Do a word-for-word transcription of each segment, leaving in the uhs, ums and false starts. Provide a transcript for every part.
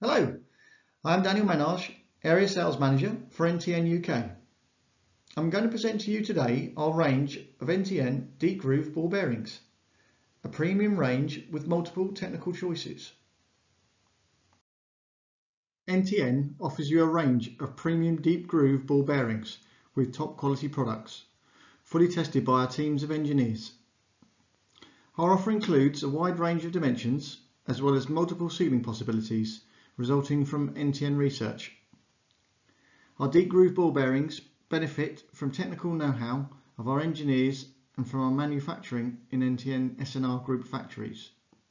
Hello, I'm Daniel Menage, Area Sales Manager for N T N U K. I'm going to present to you today our range of N T N deep groove ball bearings, a premium range with multiple technical choices. N T N offers you a range of premium deep groove ball bearings with top quality products, fully tested by our teams of engineers. Our offer includes a wide range of dimensions as well as multiple sealing possibilities resulting from N T N research. Our deep groove ball bearings benefit from technical know-how of our engineers and from our manufacturing in N T N S N R group factories.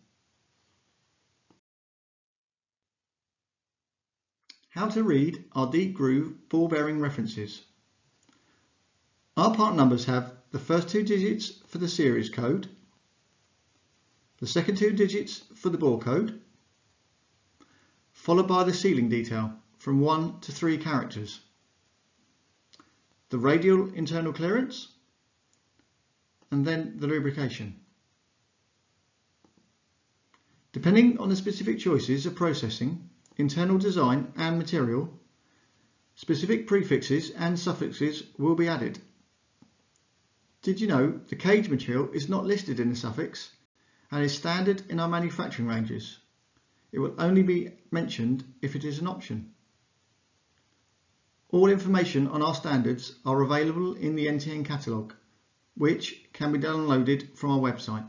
How to read our deep groove ball bearing references. Our part numbers have the first two digits for the series code, the second two digits for the ball code, followed by the sealing detail from one to three characters, the radial internal clearance, and then the lubrication. Depending on the specific choices of processing, internal design and material, specific prefixes and suffixes will be added. Did you know the cage material is not listed in the suffix and is standard in our manufacturing ranges? It will only be mentioned if it is an option. All information on our standards are available in the N T N catalogue, which can be downloaded from our website.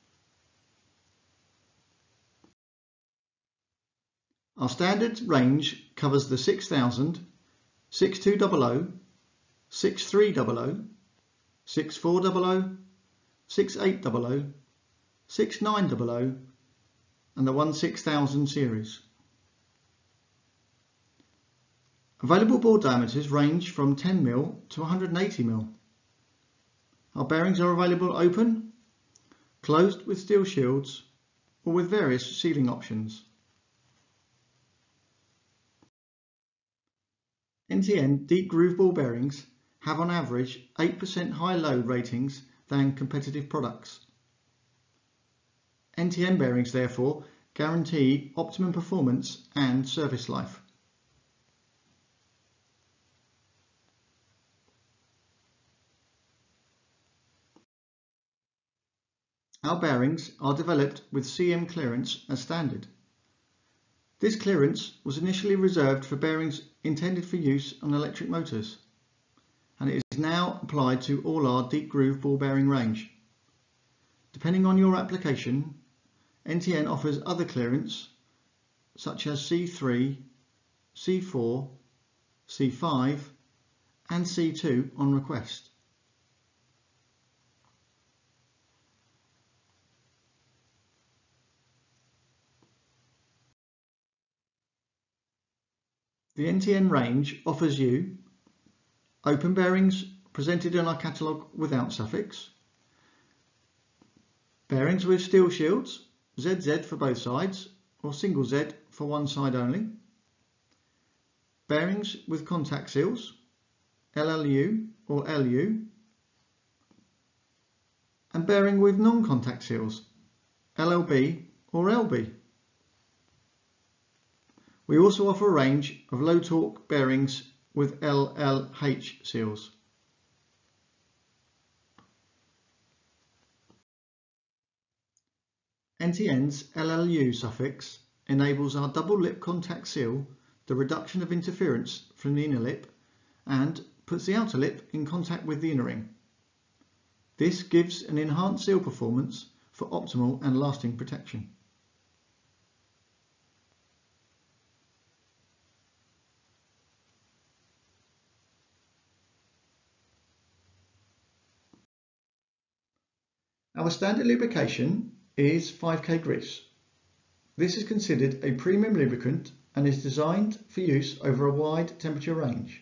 Our standards range covers the six thousand, six two hundred, six three hundred, six four hundred, six eight hundred, six nine hundred and the one six thousand series. Available bore diameters range from ten millimeters to one hundred eighty millimeters. Our bearings are available open, closed with steel shields, or with various sealing options. N T N deep groove ball bearings have on average eight percent higher load ratings than competitive products. N T N bearings therefore guarantee optimum performance and service life. Our bearings are developed with C M clearance as standard. This clearance was initially reserved for bearings intended for use on electric motors, and it is now applied to all our deep groove ball bearing range. Depending on your application, N T N offers other clearance such as C three, C four, C five and C two on request. The N T N range offers you open bearings presented in our catalogue without suffix, bearings with steel shields, Z Z for both sides or single Z for one side only, bearings with contact seals, L L U or L U, and bearing with non-contact seals, L L B or L B. We also offer a range of low torque bearings with L L H seals. N T N's L L U suffix enables our double lip contact seal the reduction of interference from the inner lip and puts the outer lip in contact with the inner ring. This gives an enhanced seal performance for optimal and lasting protection. Our standard lubrication is five K grease. This is considered a premium lubricant and is designed for use over a wide temperature range.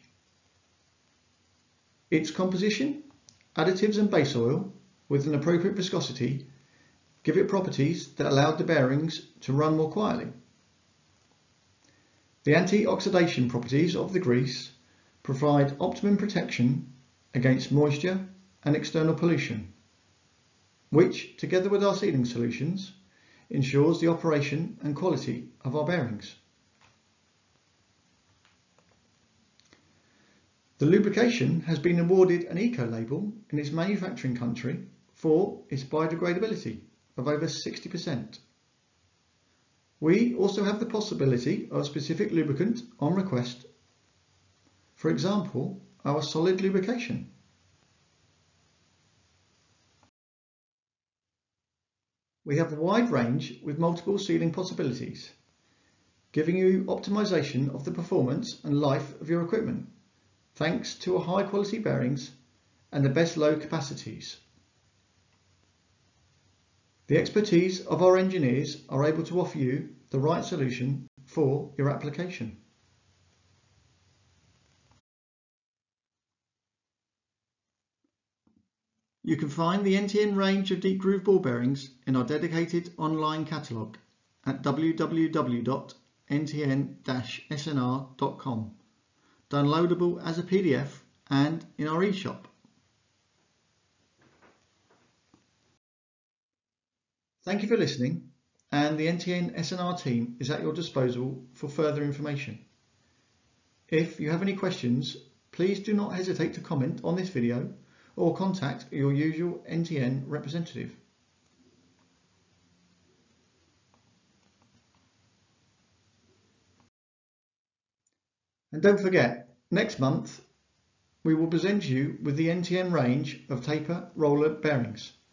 Its composition, additives and base oil with an appropriate viscosity give it properties that allow the bearings to run more quietly. The anti-oxidation properties of the grease provide optimum protection against moisture and external pollution, which, together with our sealing solutions, ensures the operation and quality of our bearings. The lubrication has been awarded an eco label in its manufacturing country for its biodegradability of over sixty percent. We also have the possibility of specific lubricant on request. For example, our solid lubrication. We have a wide range with multiple sealing possibilities, giving you optimization of the performance and life of your equipment, thanks to our high quality bearings and the best load capacities. The expertise of our engineers are able to offer you the right solution for your application. You can find the N T N range of deep groove ball bearings in our dedicated online catalogue at w w w dot n t n dash s n r dot com, downloadable as a P D F and in our eShop. Thank you for listening, and the N T N S N R team is at your disposal for further information. If you have any questions, please do not hesitate to comment on this video or contact your usual N T N representative. And don't forget, next month we will present you with the N T N range of taper roller bearings.